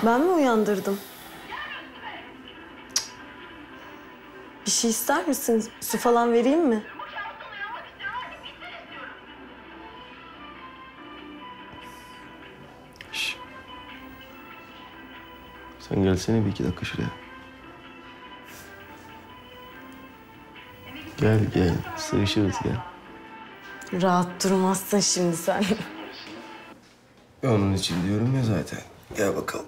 Ben mi uyandırdım? Bir şey ister misin? Su falan vereyim mi? Şş. Sen gelsene bir 2 dakika şuraya. Gel. Sığışırız gel. Rahat durmazsın şimdi sen. Onun için diyorum ya zaten. Gel bakalım.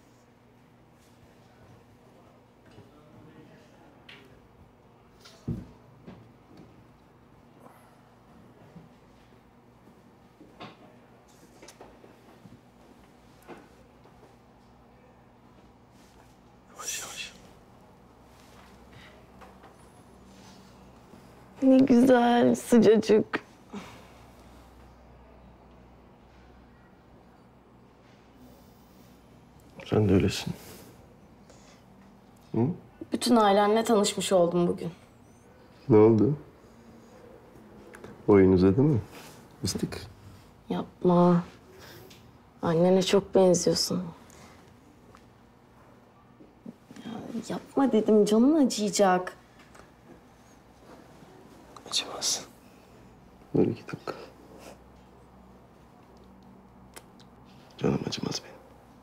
Yavaş. Ne güzel, sıcacık. Sen de öylesin. Hı? Bütün ailenle tanışmış oldum bugün. Ne oldu? Oyun uzadı mı? Fıstık. Yapma. Annene çok benziyorsun. Ya, yapma dedim, canın acıyacak. Acımaz. Dur 2 dakika. Canım acımaz benim.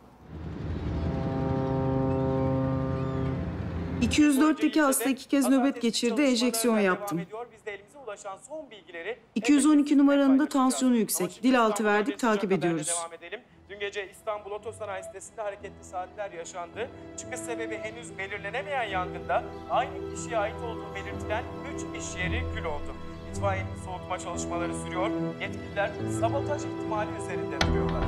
204'teki hasta 2 kez nöbet geçirdi, enjeksiyon yaptım. 212 numaranın da tansiyonu yüksek. Dil altı verdik, takip ediyoruz. Dün gece İstanbul Otosanayi sitesinde hareketli saatler yaşandı. Çıkış sebebi henüz belirlenemeyen yangında aynı kişiye ait olduğu belirtilen 3 iş yeri kül oldu. İtfaiyenin soğutma çalışmaları sürüyor. Yetkililer sabotaj ihtimali üzerinde duruyorlar.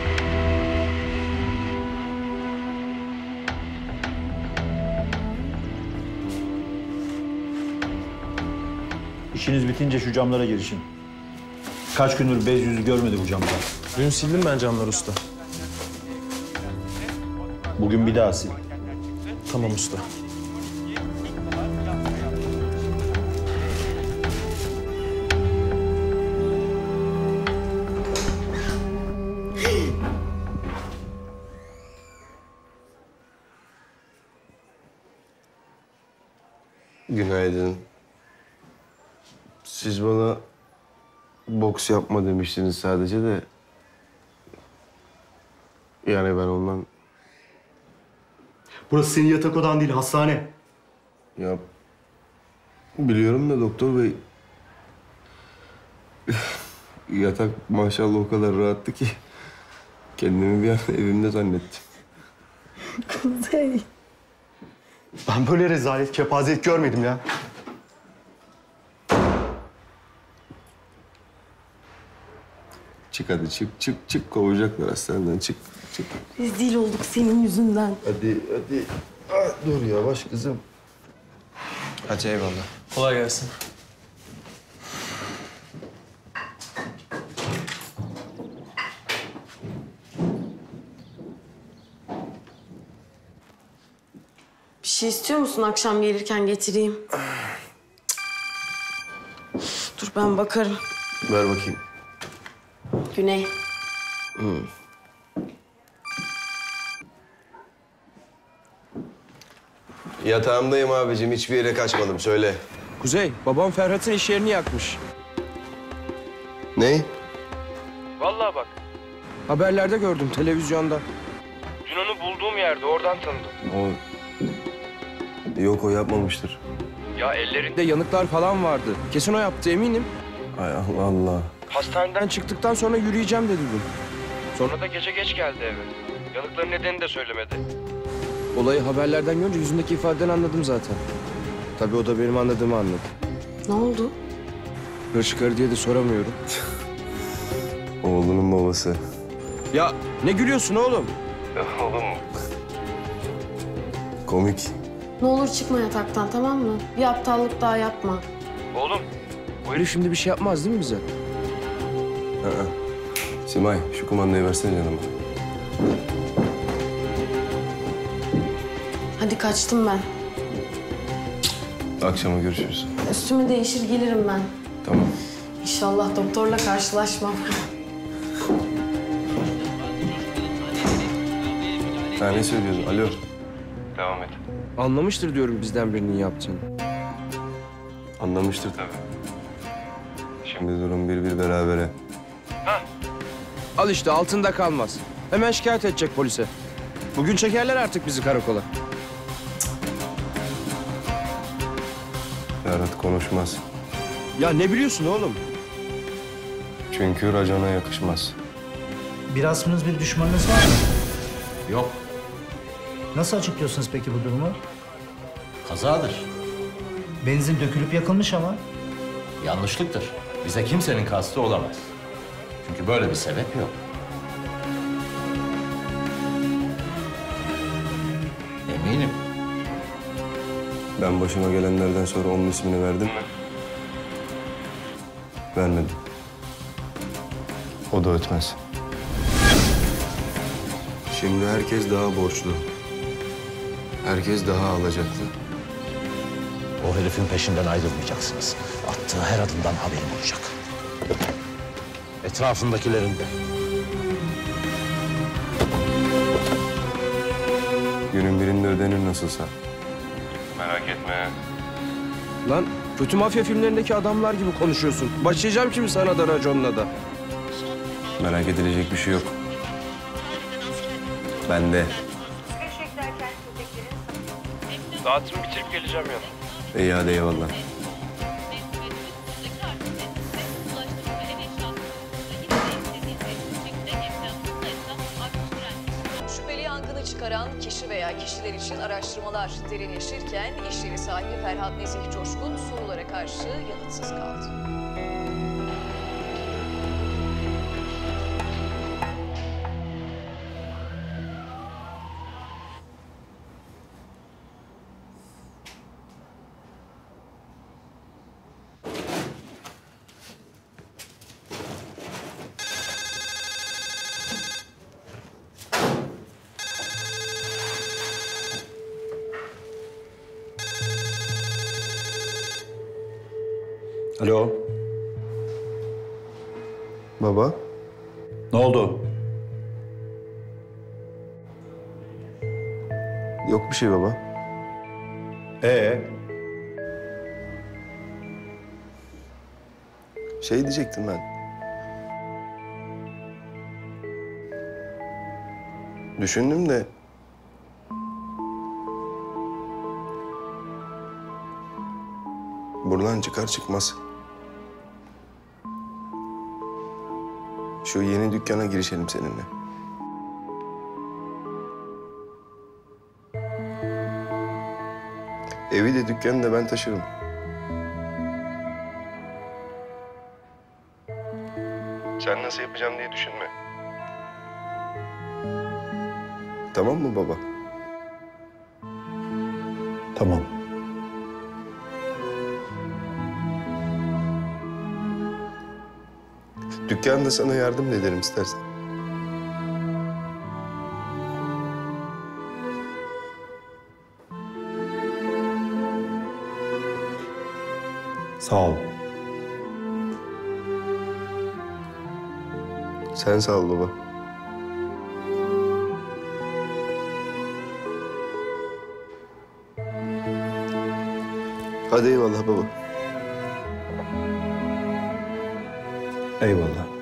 İşiniz bitince şu camlara girişin. Kaç gündür bez yüzü görmedi bu camlar. Dün sildim ben camları usta. Bugün bir daha sil. Tamam usta. Günaydın. Siz bana boks yapma demiştiniz sadece de. Yani ben ondan... Burası senin yatak odan değil, hastane. Ya biliyorum da doktor bey... Yatak maşallah o kadar rahattı ki... Kendimi bir an evimde zannettim. Kuzey. Ben böyle rezalet, kepazelik görmedim ya. Çık hadi çık. Kovacaklar hastaneden çık. Rezil olduk senin yüzünden. Hadi. Ah, dur yavaş kızım. Hadi eyvallah. Kolay gelsin. Bir şey istiyor musun akşam gelirken getireyim? Dur ben bakarım. Ver bakayım. Güney. Yatağımdayım abicim. Hiçbir yere kaçmadım. Söyle. Kuzey, babam Ferhat'ın iş yerini yakmış. Ne? Vallahi bak, Haberlerde gördüm, televizyonda. dün onu bulduğum yerde, oradan tanıdım. O... Yok o yapmamıştır. Ya ellerinde De yanıklar falan vardı. Kesin o yaptı eminim. Ay Allah Allah. hastaneden Çıktıktan sonra yürüyeceğim dedi dün. sonra da gece geç geldi eve. Yanıkların nedenini de söylemedi. Olayı haberlerden görünce yüzündeki ifadeden anladım zaten. Tabii o da benim anladığımı anladı. Ne oldu? Hırçıkarı diye de soramıyorum. Oğlunun babası. Ya ne gülüyorsun oğlum? Oğlum. Komik. Ne olur çıkma yataktan, tamam mı? Bir aptallık daha yapma. Oğlum, Bu herif şimdi bir şey yapmaz değil mi bize? Simay şu kumandayı versene canıma. Hadi kaçtım ben. Akşama görüşürüz. Üstümü değişir gelirim ben. Tamam. İnşallah doktorla karşılaşmam. Ha ne söylüyordun? Alo. Devam et. Anlamıştır diyorum bizden birinin yaptığını. Anlamıştır tabii. Şimdi durum bir berabere. Al işte altında kalmaz. Hemen şikayet edecek polise. Bugün çekerler artık bizi karakola. Ferhat konuşmaz. Ya ne biliyorsun oğlum? Çünkü racona yakışmaz. Bir hasmınız, bir düşmanınız var mı? Yok, Nasıl açıklıyorsunuz peki bu durumu? kazadır. Benzin dökülüp yakılmış ama. Yanlışlıktır. Bize kimsenin kastı olamaz. Çünkü böyle bir sebep yok. Eminim. Ben başıma gelenlerden sonra onun ismini verdim mi? Vermedim. O da ötmez. Şimdi herkes daha borçlu. Herkes daha alacaklı. O herifin peşinden ayrılmayacaksınız. Attığı her adımdan haberim olacak. Etrafındakilerin de. Günün birinde ödenir nasılsa. Merak etme. Lan kötü mafya filmlerindeki adamlar gibi konuşuyorsun. Başlayacağım şimdi sana da raconla da. Merak edilecek bir şey yok. Bende. Saatimi bitirip geleceğim ya. İyi hadi eyvallah. Şüpheli yangını çıkaran kişi veya kişiler için araştırmalar derinleşirken iş yeri sahibi Ferhat Nezih Coşkun sorulara karşı yanıtsız kaldı. Alo, Baba. ne oldu? Yok bir şey baba. Şey diyecektim ben. Düşündüm de... Buradan çıkar çıkmaz. Şu yeni dükkana girişelim seninle. Evi de dükkanı da ben taşırım. Sen nasıl yapacağım diye düşünme. Tamam mı baba? Tamam. Dükkanda sana yardım da ederim istersen. Sağ ol. Sen sağ ol baba. Hadi eyvallah baba. Eyvallah.